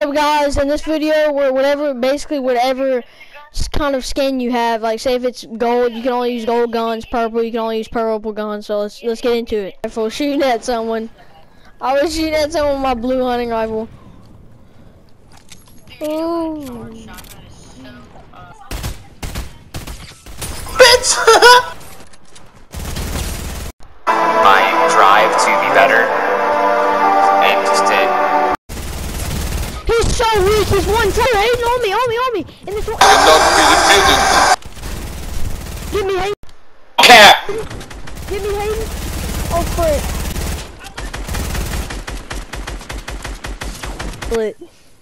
Guys, in this video, basically whatever kind of skin you have, like say if it's gold, you can only use gold guns. Purple, you can only use purple guns. So let's get into it. For shooting at someone, I was shooting at someone with my blue hunting rifle. Ooh. Bitch! My drive to be better and just did. He's so weak. He's 1-2. Hayden, on me. In this one. Cannot be defeated. Give me Hayden. Cap. Give me Hayden. Oh frick.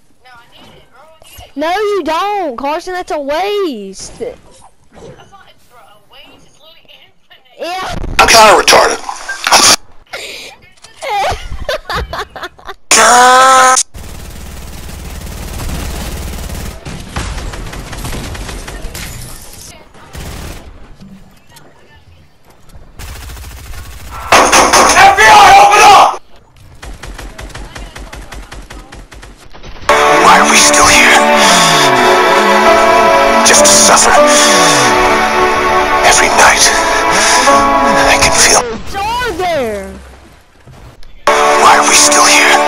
No, you don't, Carson. That's a waste. That's not a waste. It's literally infinite. Yeah. I'm kind of retarded. FBI, open up! Why are we still here? Just to suffer. Every night, I can feel. It's all there. Why are we still here?